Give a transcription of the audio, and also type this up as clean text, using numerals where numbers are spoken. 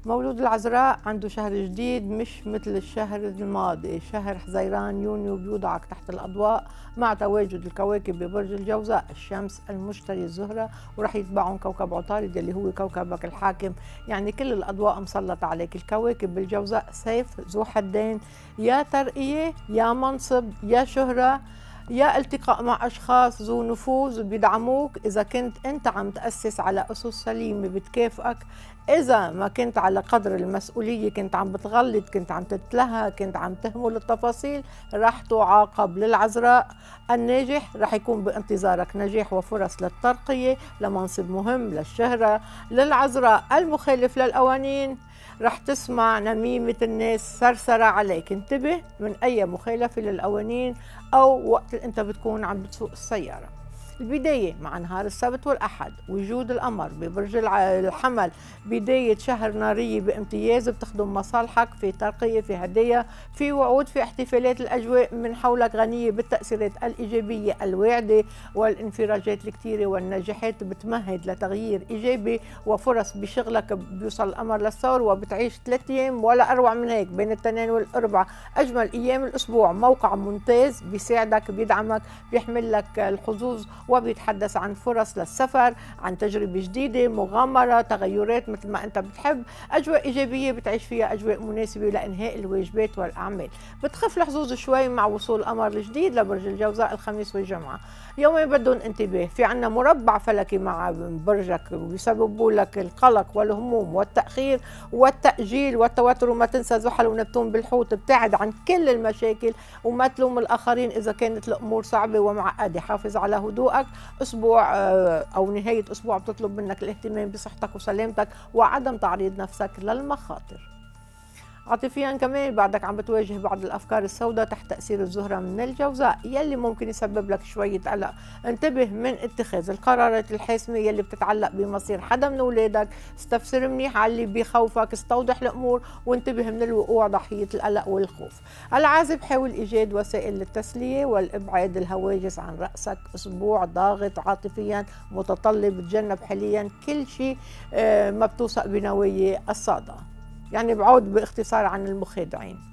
مولود العذراء عنده شهر جديد مش مثل الشهر الماضي. شهر حزيران يونيو بيوضعك تحت الأضواء مع تواجد الكواكب ببرج الجوزاء، الشمس، المشتري، الزهرة، ورح يتبعهم كوكب عطارد اللي هو كوكبك الحاكم. يعني كل الأضواء مسلطة عليك. الكواكب بالجوزاء سيف ذو حدين، يا ترقية يا منصب يا شهرة يا التقاء مع أشخاص ذو نفوذ بيدعموك إذا كنت أنت عم تأسس على أسس سليمة بتكافئك. إذا ما كنت على قدر المسؤولية، كنت عم بتغلط، كنت عم تتلهى، كنت عم تهمل التفاصيل، رح تعاقب. للعذراء الناجح رح يكون بانتظارك نجاح وفرص للترقية، لمنصب مهم، للشهرة. للعذراء المخالف للقوانين رح تسمع نميمة الناس سرسرة عليك. انتبه من أي مخالفة للقوانين أو وقت أنت بتكون عم بتسوق السيارة. البداية مع نهار السبت والأحد، وجود القمر ببرج الحمل، بداية شهر نارية بامتياز، بتخدم مصالحك، في ترقية، في هدايا، في وعود، في احتفالات. الأجواء من حولك غنية بالتأثيرات الإيجابية الواعدة والانفراجات الكثيرة والنجاحات بتمهد لتغيير إيجابي وفرص بشغلك. بيوصل القمر للثور وبتعيش 3 أيام ولا أروع من هيك بين الاثنين والأربعاء، أجمل أيام الأسبوع. موقع ممتاز بيساعدك، بيدعمك، بيحمل لك الحظوظ، وبيتحدث عن فرص للسفر، عن تجربة جديدة، مغامرة، تغيرات مثل ما أنت بتحب. أجواء إيجابية بتعيش فيها، أجواء مناسبة لإنهاء الواجبات والأعمال. بتخف الحظوظ شوي مع وصول القمر الجديد لبرج الجوزاء الخميس والجمعة. يومين بدهم انتباه، في عنا مربع فلكي مع برجك وبيسببوا لك القلق والهموم والتأخير والتأجيل والتوتر. وما تنسى زحل ونبتون بالحوت، ابتعد عن كل المشاكل وما تلوم الآخرين إذا كانت الأمور صعبة ومعقدة. حافظ على هدوءك. أسبوع أو نهاية أسبوع بتطلب منك الاهتمام بصحتك وسلامتك وعدم تعريض نفسك للمخاطر. عاطفيا كمان بعدك عم بتواجه بعض الافكار السوداء تحت تاثير الزهره من الجوزاء يلي ممكن يسبب لك شويه قلق. انتبه من اتخاذ القرارات الحاسمه يلي بتتعلق بمصير حدا من اولادك. استفسر منيح على اللي بيخوفك، استوضح الامور، وانتبه من الوقوع ضحيه القلق والخوف. العازب حاول ايجاد وسائل للتسليه والابعاد الهواجس عن راسك. اسبوع ضاغط عاطفيا متطلب، تجنب حاليا كل شيء ما بتوثق بنوايا الصادقه. يعني بعود باختصار عن المخادعين.